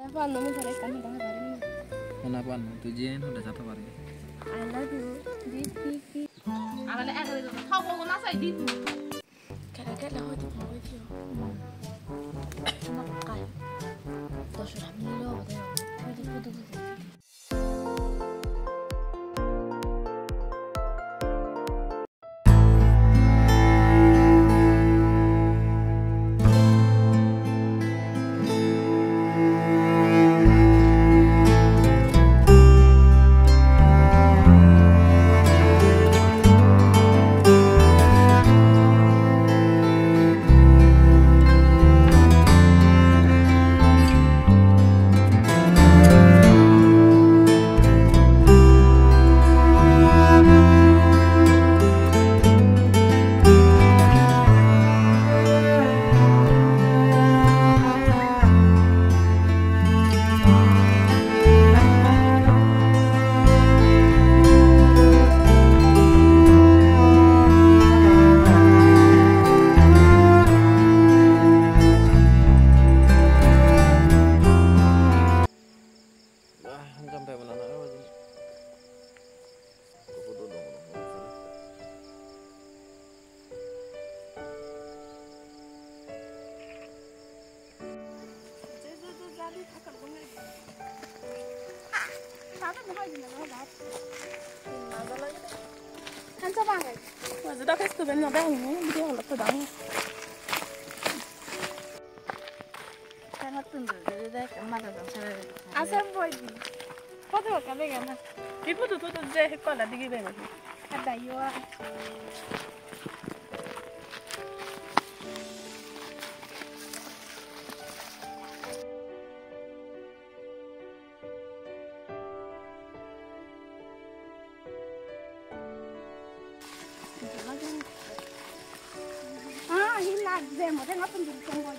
Apa nomor saya kan udah ngabarin. Kenapa tujuan udah satu hari? I love you. Di. Ala le ala le thau ko na sai di. Kala ho di mo di. Nakal. To sudah milo deh. Pudu. Sampai mana aja. Foto dong. Kan coba nggak? Wah, sudah kasih tuh banyak banget ini dia udah pedang. Sangat tunduk jadi deh kemana dong saya. Asal boy. Foto kan kan. Ibu tuh deh kalau di gimana? Ada yua. Hilang deh, mau tengok tunjuk tunggu.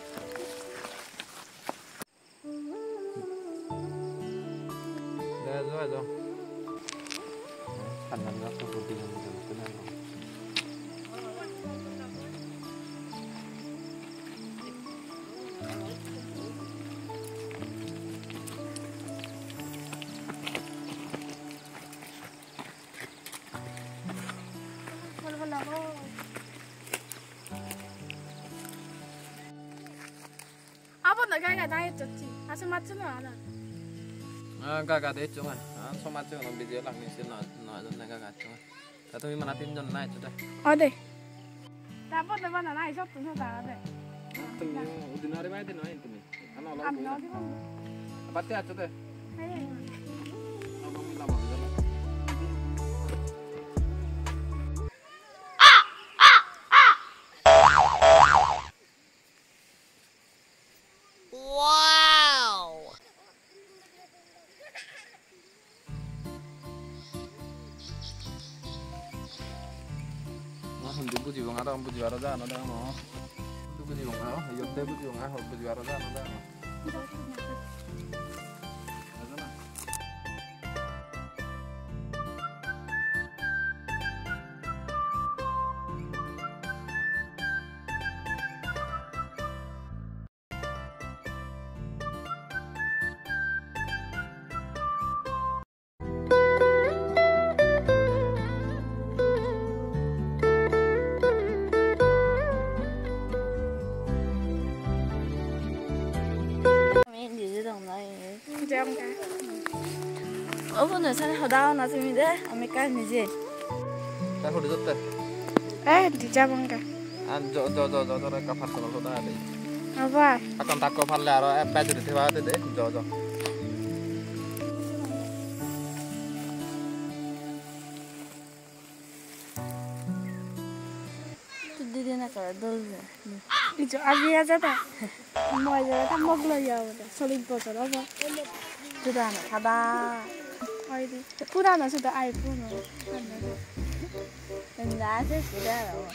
Rồi. Khả năng nó không tiền là cái này rồi. Apa nak gaya dah itu sih? Asal macam mana? Kakak deh cuma, sama cuma nampi dia lah misi nak kakak cuma. Tapi mana pinjam naik sudah. Ada. Dapat mana naik shop tu sudah ada. Tuh, udah nari mana naik itu nih? Ano lah. Ambil di mana? Apa tiap sudah? Ayo. Abang minta maaf sudah. Hindi buji bang ada buji baru dah ada no. Itu buji bang ada, iya deh buji bang ada buji baru dah ada no. Ada na. Jam kan? Oh, benar sana ada orang nasi mide, Amerika ni je. Dah udah jatuh. Di jam kan? Jo kapal sana sudah ada. Apa? Akan tak kapal laro, baju di bawah tu deh, jo. Tuh dia nak kalau dulu. Itu agi aja dah. Mau aja tak mau beli ya udah. Solid botol apa? Sudah nak kada. Oh ini. Puran sudah iPhone. Enggak sih sudah lah.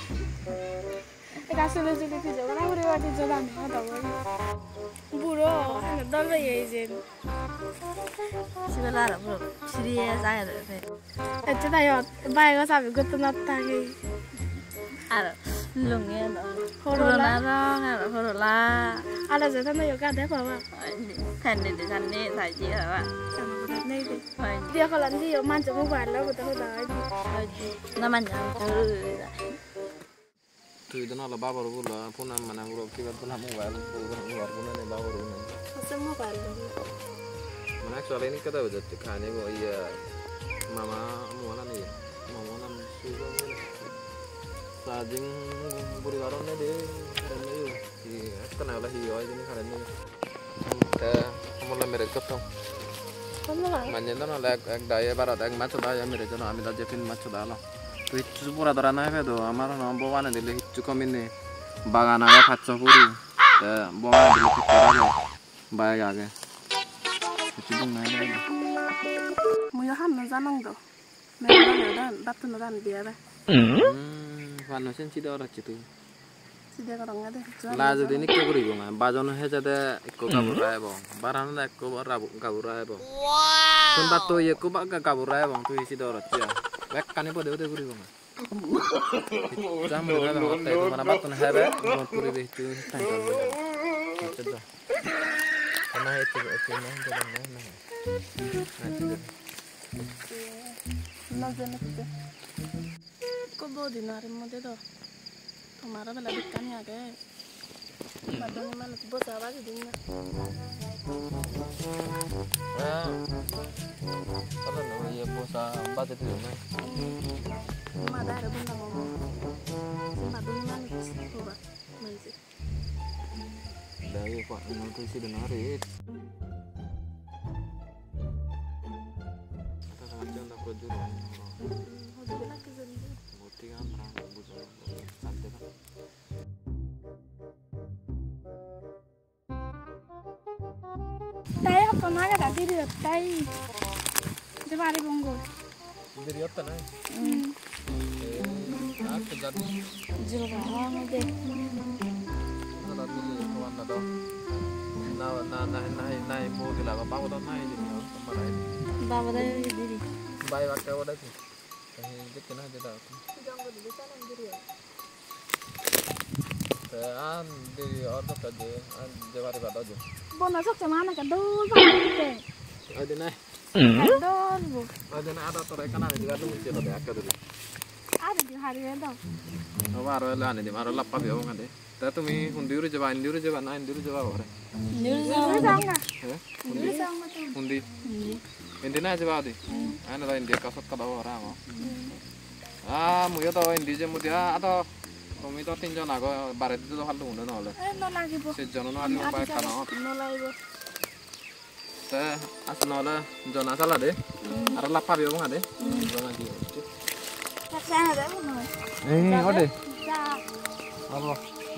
Kasih lucu juga. Karena udah waktu jalan ada boleh. Buro, dah lah ya izin. Sebelah lah bro. Serius saya deh. Itu dah ya. Baik, saya ikut nonton lagi. Ada. lungnya đó Corolla. Corolla Ala giờ thân này có cả đấy phải không? thành này tại chị hả bạn Này đi. rồi Dia kalau nanti man cuma balik betul betul. nó mà nhận từ Tuh itu nala bawa rugu lah, puna mana rugu kita puna mobile, rugu luar puna nih bawa rugu nih. Semua balik. Mana soal ini kita udah tekannya gua iya, mama mana nih, mama nan suka nih. Sajing buri karon nih deh, keren nih. Si kenal lah hiyo aja nih keren nih. Kita mulai mereka tuh. Kamu lah. Manjendo nala ek daya barat ek macam daya mereka tuh ambil aja pin macam dah lah. তুই পুরা ধরা নাই তো আমার ববানে দিলে কিচ্ছু কমি নেই বাগান আগে খাচ্ছ পুরি ববানে দিলে ঠিক করাবো বাইক আগে কিছু দিন নাই Mui ham nó ra nông đâu. Mẹ nó đàn bắt nó đàn bia đấy. পানো সেন চিদা রাখছি তুই Sudah kalau nggak deh. লা যদি নিকে করিব না বাজন হে যাতে একো কাবুরাইব বারান একো কাবুরাইব কোন বাত তো একো কাবুরাইব তুই চিদা রাখছি এক কানে পদে ওতে করিব না জাম রাইব তাই তোমার বাত না হবে কোন করিবে তুই টাইম করবে আচ্ছা দাও না এতে না দেব না আচ্ছা Nó dân nó kìa. Có bố thì nó mua thế đâu. Thằng má đó là biết cắn nhà cái. Mà tôi nhưng mà nó bố sao bác thì đúng nha. Kalau nak ia puasa baca tu mana? Mà đây là bên nào mà. Mà tôi nhưng mà nó thôi bà. Mày gì? Dari Pak Noto sih dengarit. Kata sangat jauh tak perlu jual. Udah bilang ke sini. Bukti kan terang bukan santai kan. Tay apa naga tadi dia tay. Coba ada bonggol. Jadi apa nih? Aku jadi. Jauh banget deh. Kalau ni kawan ada. Nah, mau gila apa udah naik jadi kemarin. Baba đây đi Baik waktu udah sih. Jadi kena aja dah. Jangan di sana sendiri ya. An di order aja, an jawab ada aja. Bon masuk sama anak kan dulu banget. Ada naik. Kan dulu. Ada naik ada tuh rekan ada juga tuh mesti ada akad dulu. Ada di hari itu. Baru lah nih, baru lapar ya orang ada. Tapi mi hundiru jawab nah hundiru jawab orang. Dulu sama. Eh? Dulu sama tuh. Hundi. India jawab deh. Ane lah India kasut kada orang. Muya tuh India je mudia atau kami tuh tinjau nago barat itu tuh halu udah nol. No lagi bu. Sejono nalu baik kanot. No lagi bu. Teh asnole jona salah deh. Ada lapar ya orang ada. Jona di. Sana ada bu. Ode. Ya. Allah.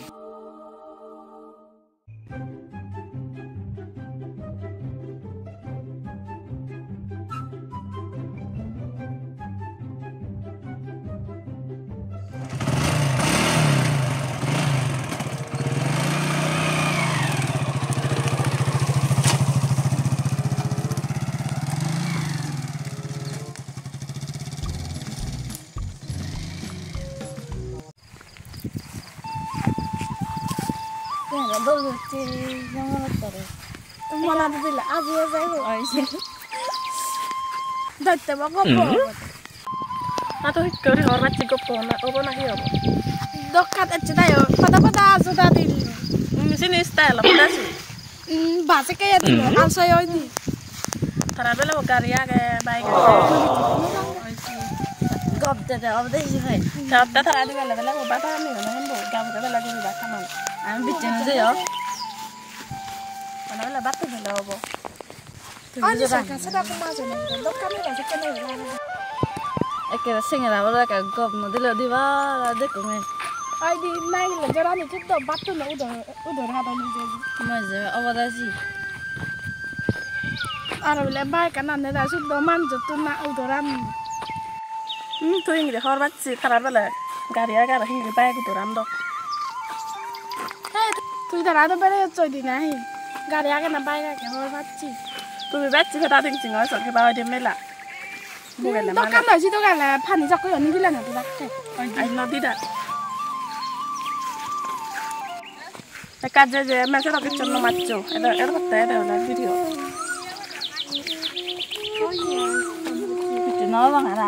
그냥 너도 영어였더래 Mana tuh bilang aja ya saya bu. 어이씨 Dah coba ngopo. 나도 그리 hormat cukup kok na hiyo Dokat aja dah yo. Pada sudah di. sini style apa sih Bahasa kayak tuh. Alsa yo ini. Tarabela karya kayak baik gop dede obde sih tapta taradi bela bela ko bata mi no hendo gab bela ko bata man am bitin je yo mana bela bata bela obo Ani saka sada aku masuk nih. Dokat nih bahasa kayak nih. eke singera bela ka gop no dilo diba de ko me Ai di naik le jalan itu tuh batu lah udah ada nih jadi. maje obada sih Ara bela baik kan anda dah sudah manjat tuh nak udaran. tuh yang di hormat sih tarabela karya karya hingi baik udaran do Tuh dah ada bela coy di naik. Gari aja nak baik kan hormat sih. tuh bebas sih kita tinggal tinggal so ke bawah dia mela bukan Dokat lah sih dokat lah. Pani cakap yang ini lah nanti pakai. ai no tidak কাজে যে মেসে রকের জন্য মারছ এটা এর কথা এটা হলো video nó bằng hả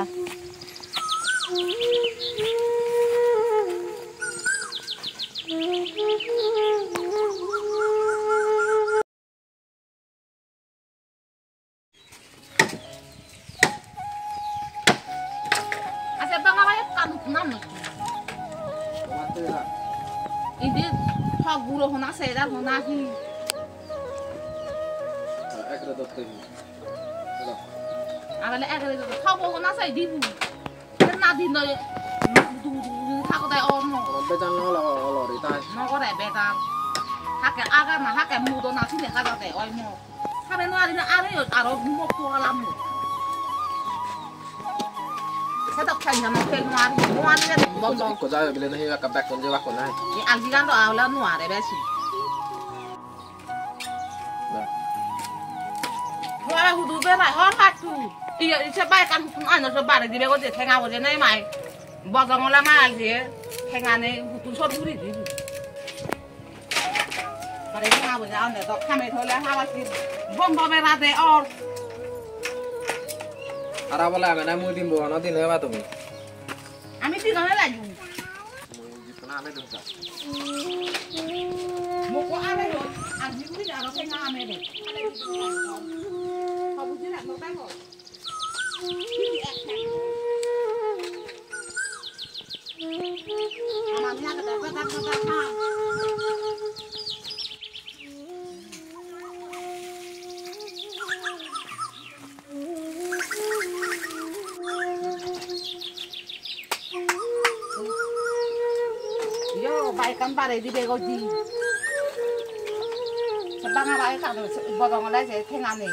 Asa bang apa ya kan nam ini thọ guru hona se da hona hi à lại cái thọ bộ hona se đi bu cái na đi nơi du thọ có đại ôm nó bây giờ nó là lò đi tay nó có đại bê ta hắc cái aga mà hắc cái mu đó na xin để cái đại oi mo hắc cái nó đi nó ăn nó ở đó mu po lắm sẽ đọc thành nhà nó phê ngoan ngoan cái bom bom của gia bên đây là cặp bạc còn chưa bạc còn này cái ăn gì gan đó áo là noa đấy bé chị hoa hụt đuôi bên này hót hạt thù ý sẽ bay căn cũng ăn nó sẽ bay đi bé có thể thay ngao cái này mày bỏ ra ngon lắm mà gì thay ngao này hụt đuôi sốt đi đi và đấy ngao bây giờ ăn để đọc tham ấy thôi là hai ba chị bom bom về ra để on ara bola mana mu din bo no din le ba tumi আমি দিন না লাগু jipna ame dum sa mo ko ale ho an ni ni ara thay ngao ame de họ bút là nó tay rồi mà nhà cái ta yo bay cắm ba đấy đi về gọi gì sẽ băng bay cả rồi bỏ vào đây sẽ thay ngàn này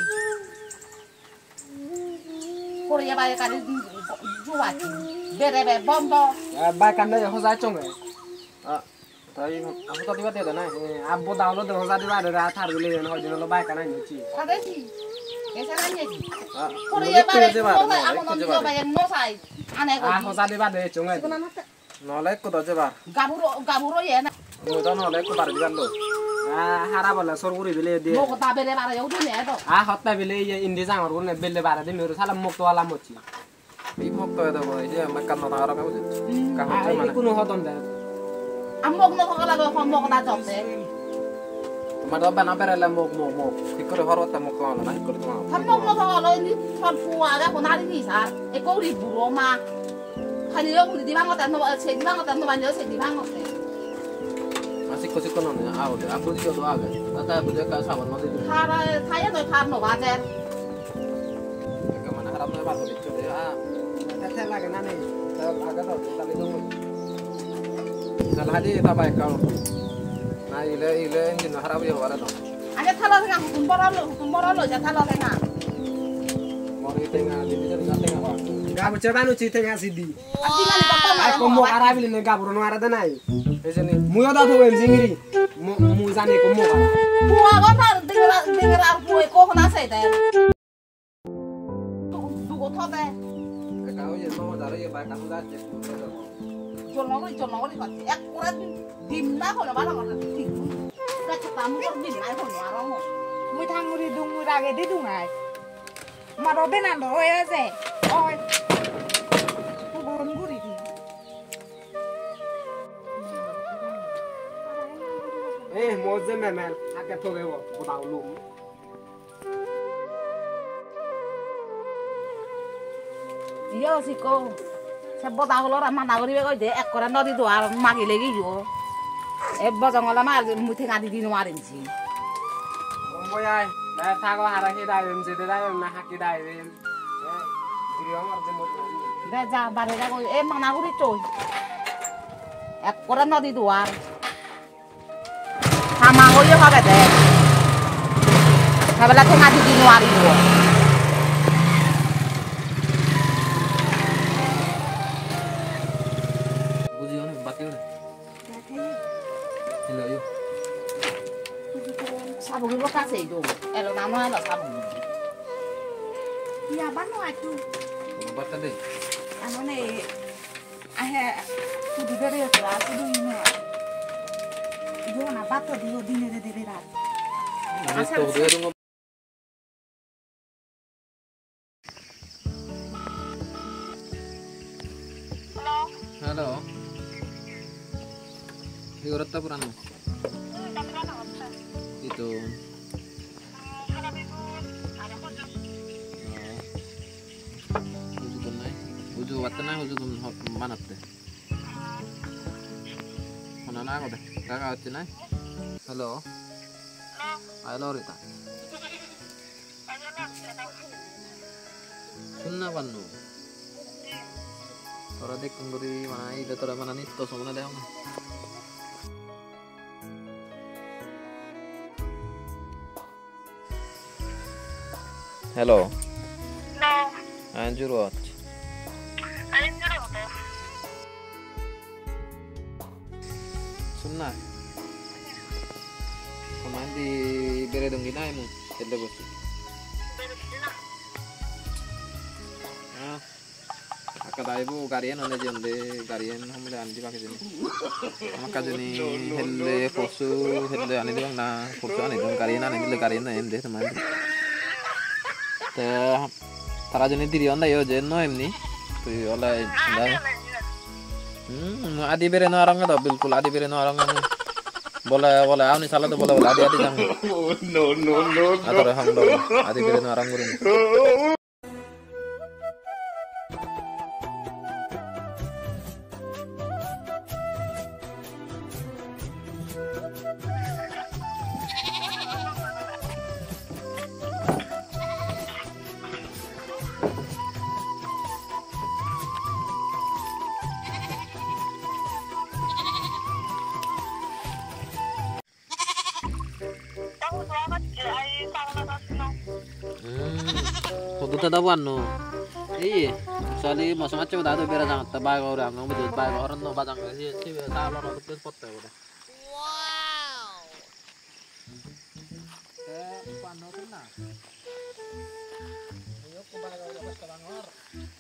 cô đi bay cả đi du hoạt về đây về bom to bay kan đây ho za chong thấy aku tadi bắt được này abo download được ho za đi ba ra thar gule no ho nó bay kan này chi à đấy gì cái sao này gì cô đi đi bay đi đây nó ăn nó cho bay nó xài anh này ho za đi ba de chong này nó lấy ko doje ba gaburo ye na mo to nó lấy ko bar diban lo hara bala sorguri bile de mo ko ta bele bara yo dune to hotta bile ye indi jang ro ne belle bara de meru sala mok to ala mochi bi mok to da boy dia makan no ara ka buji ka hotta mana kuno hodon da amok no ko la ko mok na jok de ma do bana bere la mok ikore horota mok ko na ikore to tham mok no ko lo ni thon fu aga ko na ni sa e ko ri buro ma khani yo ri di bang ko ta no che di bang ko ta no ban yo che di bang ko masih kosik kono ne awo de aku dio do aga ata buja ka sawan no de thara thaya no thar no ba je ka mana harap no ba ko dicho de tete lage na ne ta aga to ta le do kal hadi ta ba ka na ile engine harap yo wara to anya thalo thang hukum boro lo ja thalo thang mori tenga di bisa tenga ba gabu cebanu ci tenga sidi asila ni papa ay ko mo arabi ne gabu no ara danai ejeni mu yoda to wen zingiri mu zane ko mo ara bua ko ta dengar ar bua ko na sai de du ko tho de ka o ye no da re ba ka da che chon nó đi còn ek kurat dim na ko na ba na ko ti ka ta mu ko dim na ko na ro mo mui thang mui dung mui ra cái đi dung này mà đó bên nào đó ấy rẻ ôi tôi buồn gu đi mo je me men aka to gewo ko da lu yo si ko se bo da lo ra ma na ri ko de ek ko na di do ar ma ki le gi yo e bo jang la ma mu thi ga di no ma rin ji mo yai da ta ko hara he da em je da na ha ki da em giri amar je mo da ja ba re da ko e ma na ri choi ek ko na di do ar sama ko yo ha ga de ka ba la thi ga di no ar yo sabun itu kasih itu, elo nama lo sabun. ya bán ngoài tu buat tadi anu này ai kudu dari kelas kudu ini Yo na bato dio dine de vera. Esto dia tunggu. Halo. Di Urutta Purano. Itu. Uju tunai. Uju watna uju tun manat deh. Mana aku deh. Kakak tunai. Halo. Halo Rita. Sunna wannu. Tora dek kumburi mana ida tora mana nih to somna deh. Hello. No, Anjur watch. anjir apa? Sunna. Pemain di bere dong gina emu. Tidak bos. Ah. Akada ibu karian onde jonde karian hom le andi pakai sini. Maka jeni helle posu helle ani dong na posu ani dong karian ani le karian ende teman. Tara jeni diri onda yo jenno emni. Tu oleh anda. Adi bere no arang da bilkul adi bere no arang ani. Boleh awni salah tuh boleh adi jang. No. Atau hang dong adi bere no arang guring. Tahu banget ai sama no. Huwag tahu no. Iya, misalnya mau sama cewek ada bera jangan tebak orang, nggak betul tebak orang no batang sih sih salah orang betul spot ya udah. Wow. Pano kena. Ayo kembali ke bangor.